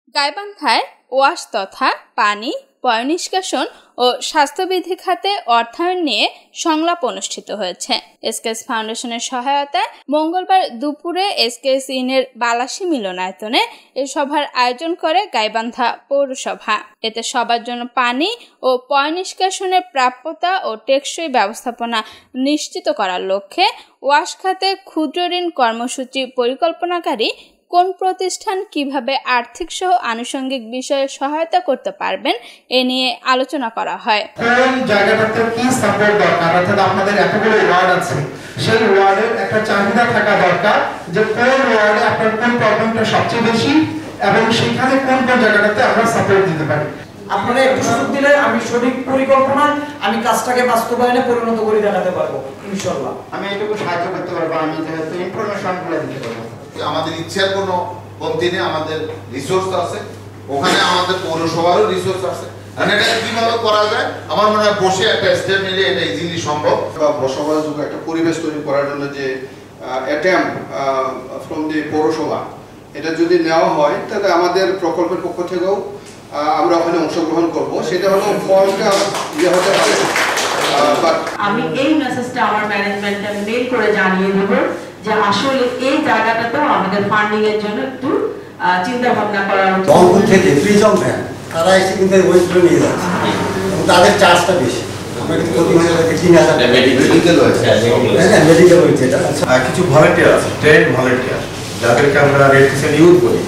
গাইবান্ধায় wash তথা পানি, পয়ঃনিষ্কাশন ও স্বাস্থ্যবিধি খাতে অর্থায়ন নিয়ে সংলাপ অনুষ্ঠিত হয়েছে। এসকেএস ফাউন্ডেশনের সহায়তায় মঙ্গলবার দুপুরে এসকেএস ইনের বালাসী মিলনায়তনে এ সভার আয়োজন করে গাইবান্ধা পৌরসভা। এতে সবার জন্য পানি ও পয়ঃনিষ্কাশনের প্রাপ্যতা ও টেকসই ব্যবস্থাপনা নিশ্চিত করার লক্ষ্যে ওয়াশ খাতে ক্ষুদ্র ঋণ কর্মসূচি পরিকল্পনাকারী কোন প্রতিষ্ঠান কিভাবে আর্থিক সহ আনুষঙ্গিক বিষয়ে সহায়তা করতে পারবেন এ নিয়ে আলোচনা করা হয়। কোন জায়গাটাতে কি সাপোর্ট দরকার, অর্থাৎ আপনাদের এতগুলো ওয়ার্ড আছে, সেই ওয়ার্ডের একটা চাহিদা থাকা দরকার যে কোন ওয়ার্ডে আপনার কোন প্রবলেমটা সবচেয়ে বেশি এবং সেখানে কোন কোন জায়গাটাতে আমরা সাপোর্ট দিতে পারি। আপনারা একটু সুযোগ দিলে আমি সঠিক পরিকল্পনায় আমি কাজটাকে বাস্তবায়নে পরিণত করে দেখাতে পারবো ইনশাআল্লাহ। আমি এটুকু সাহায্য করতে পারবো, আমি যেহেতু ইনফরমেশনগুলো দিতে পারবো। আমাদের ইচ্ছার কোনো কমতি নেই, আমাদের রিসোর্স আছে, ওখানে আমাদের পৌরসভারও রিসোর্স আছে। এটা কিভাবে করা যায় আমার মনে হয় বসে একটা স্টেপ নিলে এটা ইজিলি সম্ভব। বসবাসযোগ্য একটা পরিবেশ তৈরি করার জন্য যে অ্যাটেম্প ফ্রম দি পৌরসভা, এটা যদি নেওয়া হয় তাহলে আমাদের প্রকল্পের পক্ষ থেকেও আমরা ওখানে অংশগ্রহণ করব। সেটা হলো ফলটা ইয়ে হতে পারে। আমি এই মেসেজটা আমার ম্যানেজমেন্টে মেইল করে জানিয়ে দেব যে আসলে এই জায়গাটাতেও আমাদের ফান্ডিং এর জন্য একটু চিন্তা ভাবনা করা উচিত। রংপুর থেকে প্রিজম ভ্যান তারা এসে কিন্তু ওয়েস্টগুলো নিয়ে যাচ্ছে এবং তাদের চার্জটা বেশি। আমরা কিন্তু প্রতি মাসে 3000 মেডিকেল হয়েছে, হ্যাঁ মেডিকেল হয়েছে। কিছু ভলান্টিয়ার আছে, ট্রেন ভলান্টিয়ার, যাদেরকে আমরা রেড ইউথ বলি।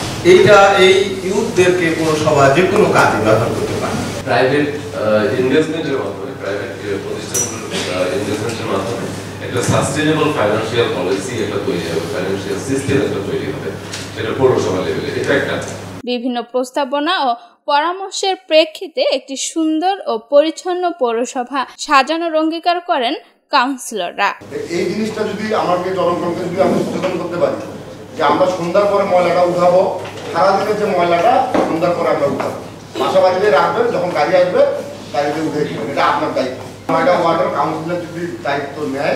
এই ইউথদেরকে কোনো সভা যে কোনো কাজে ব্যবহার করতে পারে। প্রাইভেট ইনভেস্টমেন্টের মাধ্যমে, প্রাইভেট প্রতিষ্ঠানগুলোর ইনভেস্টমেন্টের মাধ্যমে একটা সাস্টেনেবল ফাইন্যান্সিয়াল পলিসি একটা তৈরি হবে, ফাইন্যান্সিয়াল সিস্টেম একটা তৈরি হবে, সেটা পৌরসভা লেভেলে। এটা একটা বিভিন্ন প্রস্তাবনা ও পরামর্শের প্রেক্ষিতে একটি সুন্দর ও পরিচ্ছন্ন পৌরসভা সাজানোর অঙ্গীকার করেন কাউন্সিলররা। এই জিনিসটা যদি আমাকে জনগণকে যদি আমি সচেতন করতে পারি যে আমরা সন্ধ্যার পরে ময়লাটা উঠাবো, সারাদিনের যে ময়লাটা সন্ধ্যার পরে আমরা উঠাবো, বাসা বাড়িতে রাখবেন, যখন গাড়ি আসবে গাড়িতে উঠে দিবেন, এটা আপনার দায়িত্ব। একটা ওয়ার্ডের কাউন্সিলর যদি দায়িত্ব নেয়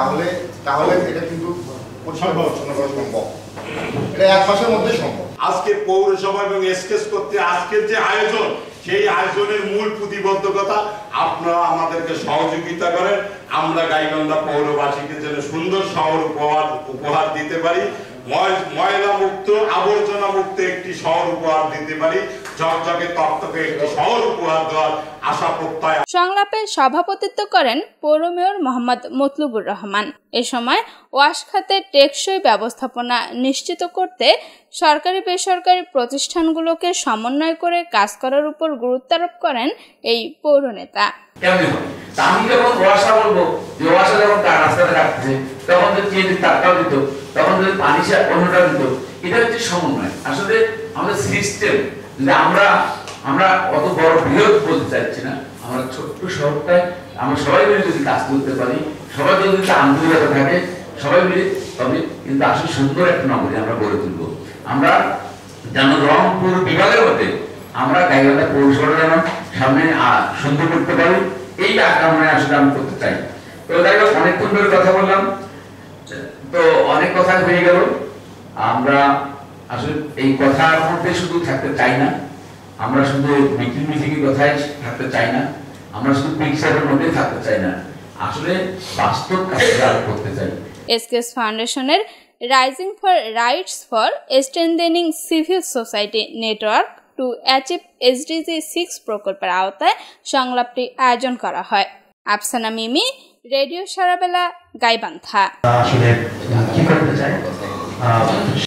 তাহলে এটা কিন্তু পরিষ্কার পরিচ্ছন্ন করা সম্ভব। এটা এক মাসের মধ্যে সম্ভব। আজকে পৌরসভা এবং এসকেএস করতে আজকের যে আয়োজন, সেই আয়োজনের মূল প্রতিবদ্ধকতা আপনারা আমাদেরকে সহযোগিতা করেন। আমরা গাইবান্ধা পৌরবাসীকে যেন সুন্দর শহর উপহার দিতে পারি, ময়লা মুক্ত আবর্জনা মুক্ত একটি শহর উপহার দিতে পারি, ঝকঝকে তকতকে একটি শহর উপহার দেওয়ার আশা প্রত্যয়। সংলাপে সভাপতিত্ব করেন পৌর মেয়র মোহাম্মদ মতলুবুর রহমান। এ সময় ওয়াশ খাতের টেকসই ব্যবস্থাপনা নিশ্চিত করতে সরকারি বেসরকারি প্রতিষ্ঠানগুলোকে সমন্বয় করে কাজ করার উপর গুরুত্ব আরোপ করেন এই পৌর নেতা। আমি যখন ওয়াশা বলবো যে ওয়াশা যখন তার রাস্তাতে রাখছে, তখন যদি তারটাও দিত, তখন যদি পানি অন্যটা দিত, এটা হচ্ছে সমন্বয়। আসলে আমাদের সিস্টেম যদি আমরা অত বড় বৃহৎ বলতে চাইছি না, আমরা ছোট্ট শহরটায় আমরা সবাই মিলে যদি কাজ করতে পারি, সবাই যদি আন্তরিকতা থাকে, সবাই মিলে, তবে কিন্তু আসলে সুন্দর একটা নগরী আমরা গড়ে তুলবো। আমরা যেন রংপুর বিভাগের মধ্যে আমরা গাইবান্ধা পৌরসভা যেন সামনে সুন্দর করতে পারি, এই আকামনায় আসলে আমি করতে চাই। তো যাই হোক, অনেকক্ষণ ধরে কথা বললাম, তো অনেক কথা হয়ে গেল। আমরা আসলে এই কথার মধ্যে শুধু থাকতে চাই না, আমরা শুধু মিটিং কথাই থাকতে চাই না, আমরা শুধু পিকচারের মধ্যে থাকতে চাই না, আসলে বাস্তব কাজটা করতে চাই। এসকেএস ফাউন্ডেশনের rising for rights for strengthening civil society network to achieve SDG 6 প্রকল্পের আওতায় সংলাপটি আয়োজন করা হয়। আফসানা মিমি, রেডিও সারাবেলা, গাইবান্ধা। আসলে কি করতে চাই